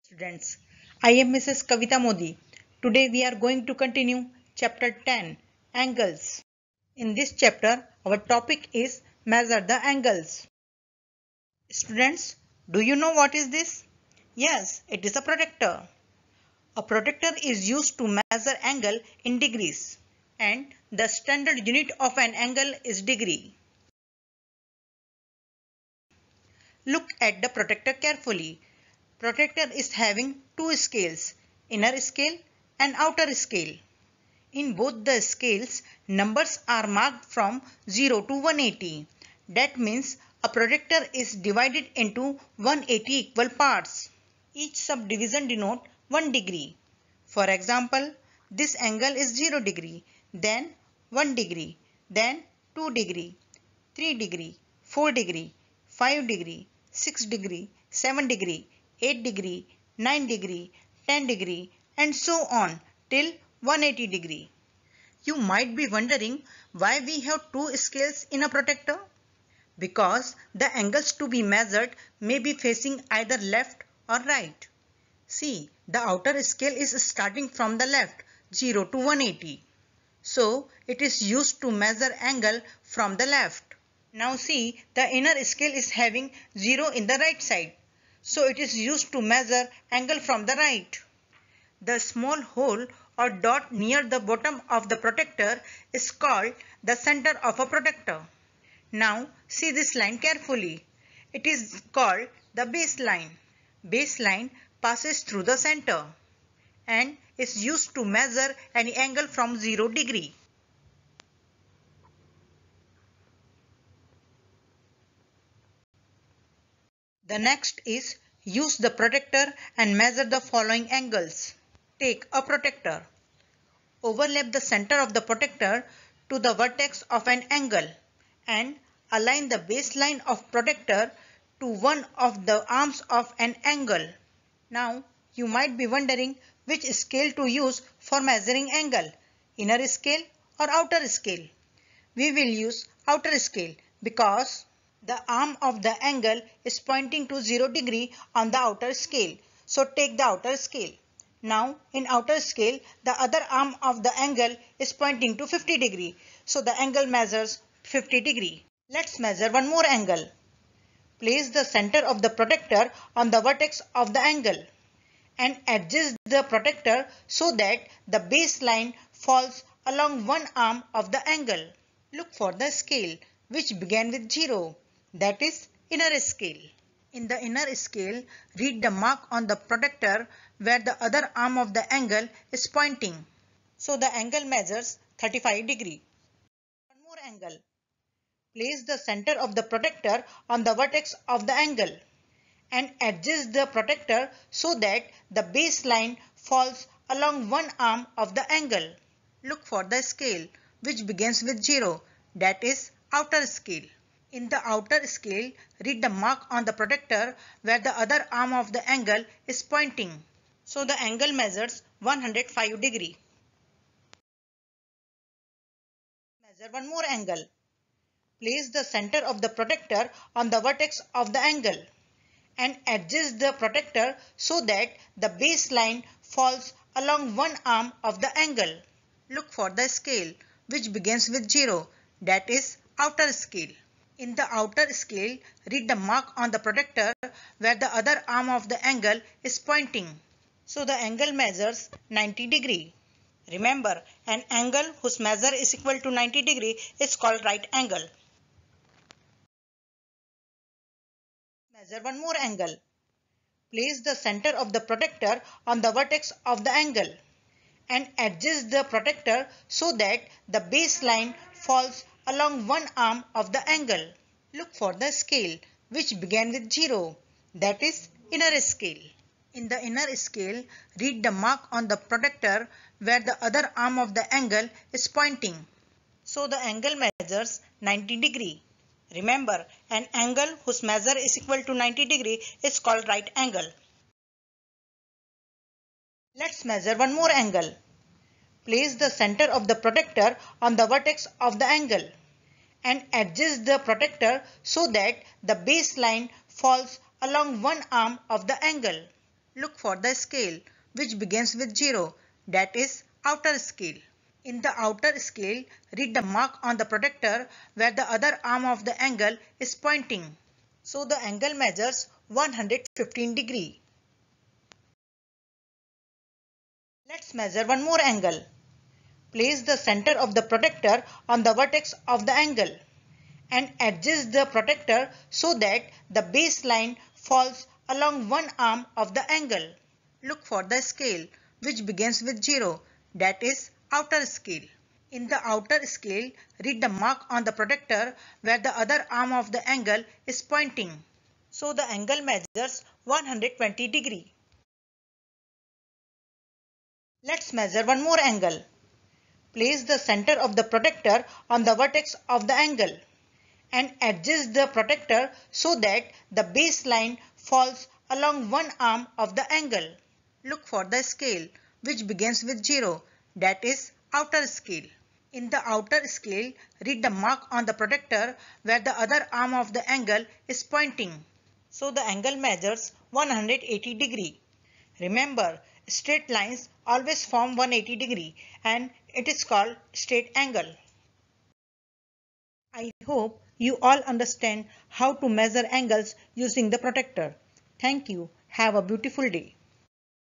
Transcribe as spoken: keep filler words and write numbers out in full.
Students, I am Missus Kavita Modi. Today we are going to continue chapter ten, Angles. In this chapter, our topic is Measure the Angles. Students, do you know what is this? Yes, it is a protractor. A protractor is used to measure angle in degrees, and the standard unit of an angle is degree. Look at the protractor carefully. Protractor is having two scales, inner scale and outer scale. In both the scales, numbers are marked from zero to one hundred eighty. That means a protractor is divided into one hundred eighty equal parts. Each subdivision denotes one degree. For example, this angle is zero degree, then one degree, then two degree, three degree, four degree, five degree, six degree, seven degree, eight degree, nine degree, ten degree, and so on till one hundred eighty degree. You might be wondering why we have two scales in a protractor. Because the angles to be measured may be facing either left or right. See, the outer scale is starting from the left, zero to one hundred eighty. So, it is used to measure angle from the left. Now see, the inner scale is having zero in the right side. So, it is used to measure angle from the right. The small hole or dot near the bottom of the protractor is called the center of a protractor. Now see this line carefully. It is called the baseline. Baseline passes through the center and is used to measure any angle from zero degree. The next is use the protractor and measure the following angles. Take a protractor. Overlap the center of the protractor to the vertex of an angle and align the baseline of protractor to one of the arms of an angle. Now you might be wondering which scale to use for measuring angle, inner scale or outer scale. We will use outer scale because the arm of the angle is pointing to zero degree on the outer scale. So take the outer scale. Now in outer scale, the other arm of the angle is pointing to fifty degree. So the angle measures fifty degree. Let's measure one more angle. Place the center of the protractor on the vertex of the angle and adjust the protractor so that the baseline falls along one arm of the angle. Look for the scale which began with zero, that is inner scale. In the inner scale, read the mark on the protractor where the other arm of the angle is pointing. So the angle measures thirty-five degree. One more angle. Place the center of the protractor on the vertex of the angle and adjust the protractor so that the baseline falls along one arm of the angle. Look for the scale which begins with zero, that is outer scale. In the outer scale, read the mark on the protractor where the other arm of the angle is pointing. So the angle measures one hundred five degree. Measure one more angle. Place the center of the protractor on the vertex of the angle and adjust the protractor so that the baseline falls along one arm of the angle. Look for the scale which begins with zero, that is outer scale. In the outer scale, read the mark on the protractor where the other arm of the angle is pointing. So the angle measures ninety degree. Remember, an angle whose measure is equal to ninety degree is called right angle. Measure one more angle. Place the center of the protractor on the vertex of the angle and adjust the protractor so that the baseline falls along one arm of the angle. Look for the scale which began with zero, that is inner scale. In the inner scale, read the mark on the protractor where the other arm of the angle is pointing. So the angle measures ninety degree. Remember, an angle whose measure is equal to ninety degree is called right angle. Let's measure one more angle. Place the center of the protractor on the vertex of the angle and adjust the protractor so that the baseline falls along one arm of the angle. Look for the scale which begins with zero, that is outer scale. In the outer scale, read the mark on the protector where the other arm of the angle is pointing. So the angle measures one hundred fifteen degree. Let's measure one more angle. Place the center of the protector on the vertex of the angle and adjust the protector so that the baseline falls along one arm of the angle. Look for the scale which begins with zero, that is outer scale. In the outer scale, read the mark on the protector where the other arm of the angle is pointing. So the angle measures one hundred twenty degree. Let's measure one more angle. Place the center of the protector on the vertex of the angle and adjust the protector so that the baseline falls along one arm of the angle. Look for the scale which begins with zero, that is outer scale. In the outer scale, read the mark on the protector where the other arm of the angle is pointing. So the angle measures one hundred eighty degree. Remember, straight lines always form one hundred eighty degree and it is called straight angle. I hope you all understand how to measure angles using the protector. Thank you. Have a beautiful day.